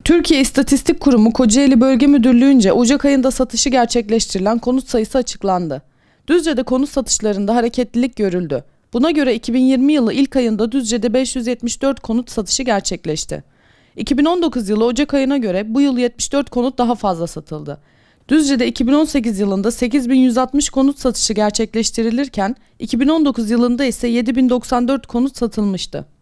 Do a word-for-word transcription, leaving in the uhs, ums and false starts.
Türkiye İstatistik Kurumu Kocaeli Bölge Müdürlüğü'nce Ocak ayında satışı gerçekleştirilen konut sayısı açıklandı. Düzce'de konut satışlarında hareketlilik görüldü. Buna göre iki bin yirmi yılı ilk ayında Düzce'de beş yüz yetmiş dört konut satışı gerçekleşti. iki bin on dokuz yılı Ocak ayına göre bu yıl yetmiş dört konut daha fazla satıldı. Düzce'de iki bin on sekiz yılında sekiz bin yüz altmış konut satışı gerçekleştirilirken iki bin on dokuz yılında ise yedi bin doksan dört konut satılmıştı.